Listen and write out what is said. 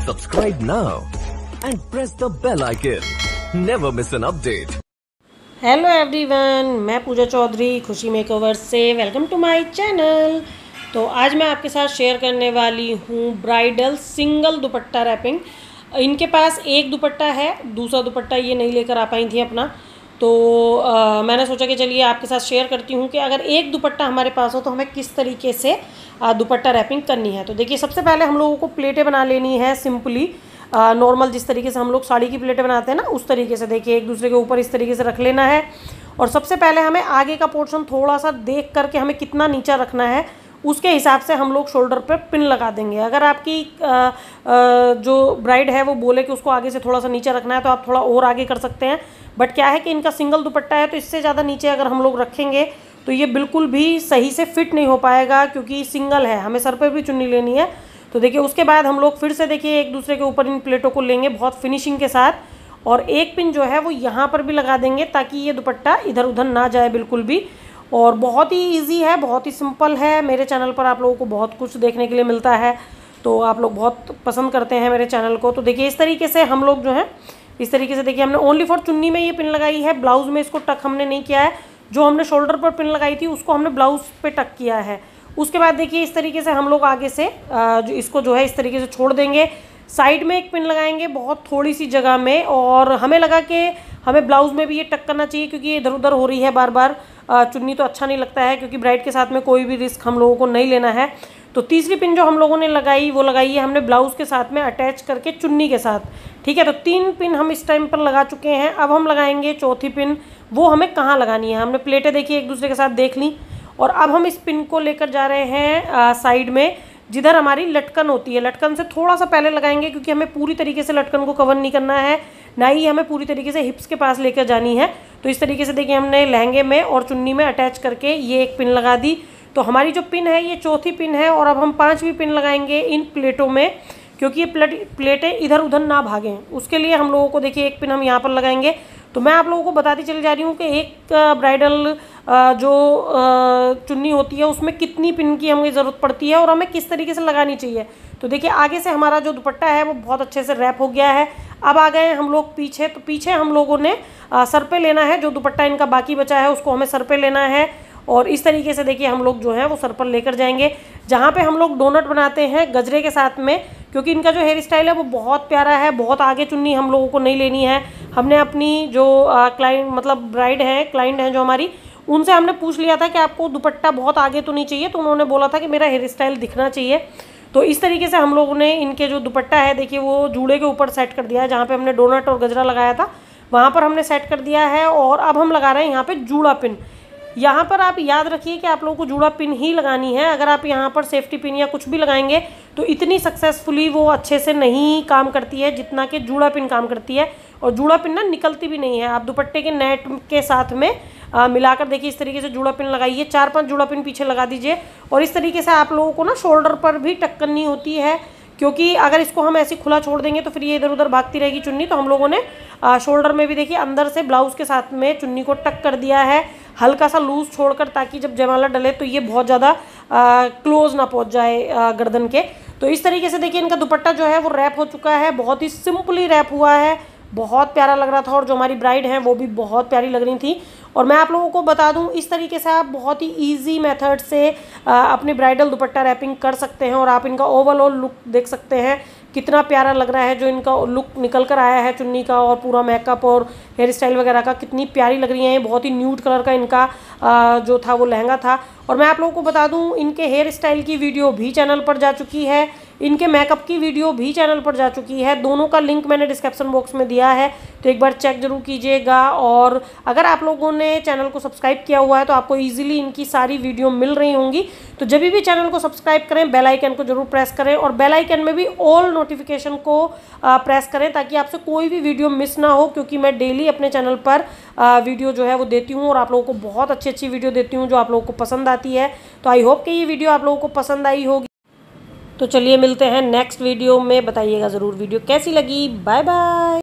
Subscribe now and press the bell icon. Never miss an update. Hello everyone, मैं पूजा चौधरी खुशी makeover से welcome to my channel. तो आज मैं आपके साथ शेयर करने वाली हूँ ब्राइडल सिंगल दुपट्टा रैपिंग। इनके पास एक दुपट्टा है, दूसरा दुपट्टा ये नहीं लेकर आ पाई थी अपना, तो मैंने सोचा कि चलिए आपके साथ शेयर करती हूँ कि अगर एक दुपट्टा हमारे पास हो तो हमें किस तरीके से दुपट्टा रैपिंग करनी है। तो देखिए, सबसे पहले हम लोगों को प्लेटें बना लेनी है सिंपली, नॉर्मल जिस तरीके से हम लोग साड़ी की प्लेटें बनाते हैं ना, उस तरीके से देखिए एक दूसरे के ऊपर इस तरीके से रख लेना है। और सबसे पहले हमें आगे का पोर्शन थोड़ा सा देख करके हमें कितना नीचा रखना है उसके हिसाब से हम लोग शोल्डर पर पिन लगा देंगे। अगर आपकी जो ब्राइड है वो बोले कि उसको आगे से थोड़ा सा नीचे रखना है तो आप थोड़ा और आगे कर सकते हैं, बट क्या है कि इनका सिंगल दुपट्टा है तो इससे ज़्यादा नीचे अगर हम लोग रखेंगे तो ये बिल्कुल भी सही से फिट नहीं हो पाएगा, क्योंकि सिंगल है, हमें सर पर भी चुन्नी लेनी है। तो देखिए उसके बाद हम लोग फिर से देखिए एक दूसरे के ऊपर इन प्लेटों को लेंगे बहुत फिनिशिंग के साथ, और एक पिन जो है वो यहाँ पर भी लगा देंगे ताकि ये दुपट्टा इधर उधर ना जाए बिल्कुल भी। और बहुत ही इजी है, बहुत ही सिंपल है। मेरे चैनल पर आप लोगों को बहुत कुछ देखने के लिए मिलता है, तो आप लोग बहुत पसंद करते हैं मेरे चैनल को। तो देखिए इस तरीके से हम लोग जो है इस तरीके से देखिए हमने ओनली फॉर चुन्नी में ये पिन लगाई है, ब्लाउज़ में इसको टक हमने नहीं किया है। जो हमने शोल्डर पर पिन लगाई थी उसको हमने ब्लाउज़ पे टक किया है। उसके बाद देखिए इस तरीके से हम लोग आगे से जो इसको जो है इस तरीके से छोड़ देंगे। साइड में एक पिन लगाएंगे बहुत थोड़ी सी जगह में, और हमें लगा कि हमें ब्लाउज़ में भी ये टक करना चाहिए क्योंकि ये इधर उधर हो रही है बार बार चुन्नी, तो अच्छा नहीं लगता है, क्योंकि ब्राइड के साथ में कोई भी रिस्क हम लोगों को नहीं लेना है। तो तीसरी पिन जो हम लोगों ने लगाई वो लगाई है हमने ब्लाउज़ के साथ में अटैच करके चुन्नी के साथ, ठीक है। तो 3 पिन हम इस टाइम पर लगा चुके हैं। अब हम लगाएंगे चौथी पिन, वो हमें कहाँ लगानी है। हमने प्लेटें देखिए एक दूसरे के साथ देख ली, और अब हम इस पिन को लेकर जा रहे हैं साइड में जिधर हमारी लटकन होती है। लटकन से थोड़ा सा पहले लगाएंगे क्योंकि हमें पूरी तरीके से लटकन को कवर नहीं करना है, ना ही हमें पूरी तरीके से हिप्स के पास लेकर जानी है। तो इस तरीके से देखिए हमने लहंगे में और चुन्नी में अटैच करके ये एक पिन लगा दी। तो हमारी जो पिन है ये चौथी पिन है, और अब हम 5वीं पिन लगाएंगे इन प्लेटों में, क्योंकि ये प्लेटें इधर उधर ना भागें। उसके लिए हम लोगों को देखिए एक पिन हम यहाँ पर लगाएंगे। तो मैं आप लोगों को बताती चली जा रही हूँ कि एक ब्राइडल जो चुन्नी होती है उसमें कितनी पिन की हमें ज़रूरत पड़ती है और हमें किस तरीके से लगानी चाहिए। तो देखिए आगे से हमारा जो दुपट्टा है वो बहुत अच्छे से रैप हो गया है। अब आ गए हम लोग पीछे, तो पीछे हम लोगों ने सर पे लेना है। जो दुपट्टा इनका बाकी बचा है उसको हमें सर पे लेना है, और इस तरीके से देखिए हम लोग जो है वो सर पर लेकर जाएंगे। जहाँ पे हम लोग डोनट बनाते हैं गजरे के साथ में, क्योंकि इनका जो हेयर स्टाइल है वो बहुत प्यारा है। बहुत आगे चुन्नी हम लोगों को नहीं लेनी है। हमने अपनी जो क्लाइंट मतलब ब्राइड है, क्लाइंट हैं जो हमारी, उनसे हमने पूछ लिया था कि आपको दुपट्टा बहुत आगे तो नहीं चाहिए, तो उन्होंने बोला था कि मेरा हेयर स्टाइल दिखना चाहिए। तो इस तरीके से हम लोगों ने इनके जो दुपट्टा है देखिए वो जूड़े के ऊपर सेट कर दिया है। जहाँ पे हमने डोनट और गजरा लगाया था वहाँ पर हमने सेट कर दिया है, और अब हम लगा रहे हैं यहाँ पे जूड़ा पिन। यहाँ पर आप याद रखिए कि आप लोगों को जूड़ा पिन ही लगानी है। अगर आप यहाँ पर सेफ्टी पिन या कुछ भी लगाएंगे तो इतनी सक्सेसफुली वो अच्छे से नहीं काम करती है जितना कि जूड़ा पिन काम करती है। और जूड़ा पिन ना निकलती भी नहीं है। आप दुपट्टे के नेट के साथ में मिलाकर देखिए इस तरीके से जूड़ा पिन लगाइए, 4-5 जूड़ा पिन पीछे लगा दीजिए। और इस तरीके से आप लोगों को ना शोल्डर पर भी टक करनी होती है, क्योंकि अगर इसको हम ऐसे खुला छोड़ देंगे तो फिर ये इधर उधर भागती रहेगी चुन्नी। तो हम लोगों ने शोल्डर में भी देखिए अंदर से ब्लाउज़ के साथ में चुन्नी को टक कर दिया है, हल्का सा लूज़ छोड़कर, ताकि जब जयमाला डले तो ये बहुत ज़्यादा क्लोज ना पहुंच जाए गर्दन के। तो इस तरीके से देखिए इनका दुपट्टा जो है वो रैप हो चुका है, बहुत ही सिंपली रैप हुआ है, बहुत प्यारा लग रहा था। और जो हमारी ब्राइड हैं वो भी बहुत प्यारी लग रही थी। और मैं आप लोगों को बता दूं, इस तरीके से आप बहुत ही इजी मेथड से अपनी ब्राइडल दुपट्टा रैपिंग कर सकते हैं, और आप इनका ओवरऑल लुक देख सकते हैं कितना प्यारा लग रहा है। जो इनका लुक निकल कर आया है चुन्नी का, और पूरा मेकअप और हेयर स्टाइल वगैरह का, कितनी प्यारी लग रही हैं। ये बहुत ही न्यूड कलर का इनका जो था वो लहंगा था। और मैं आप लोगों को बता दूं, इनके हेयर स्टाइल की वीडियो भी चैनल पर जा चुकी है, इनके मेकअप की वीडियो भी चैनल पर जा चुकी है। दोनों का लिंक मैंने डिस्क्रिप्शन बॉक्स में दिया है, तो एक बार चेक जरूर कीजिएगा। और अगर आप लोगों ने चैनल को सब्सक्राइब किया हुआ है तो आपको इजीली इनकी सारी वीडियो मिल रही होंगी। तो जब भी चैनल को सब्सक्राइब करें, बेल आइकन को जरूर प्रेस करें, और बेल आइकन में भी ऑल नोटिफिकेशन को प्रेस करें ताकि आपसे कोई भी वीडियो मिस ना हो, क्योंकि मैं डेली अपने चैनल पर वीडियो जो है वो देती हूँ, और आप लोगों को बहुत अच्छी अच्छी वीडियो देती हूँ जो आप लोगों को पसंद आती है। तो आई होप कि ये वीडियो आप लोगों को पसंद आई होगी। तो चलिए मिलते हैं नेक्स्ट वीडियो में, बताइएगा ज़रूर वीडियो कैसी लगी। Bye bye.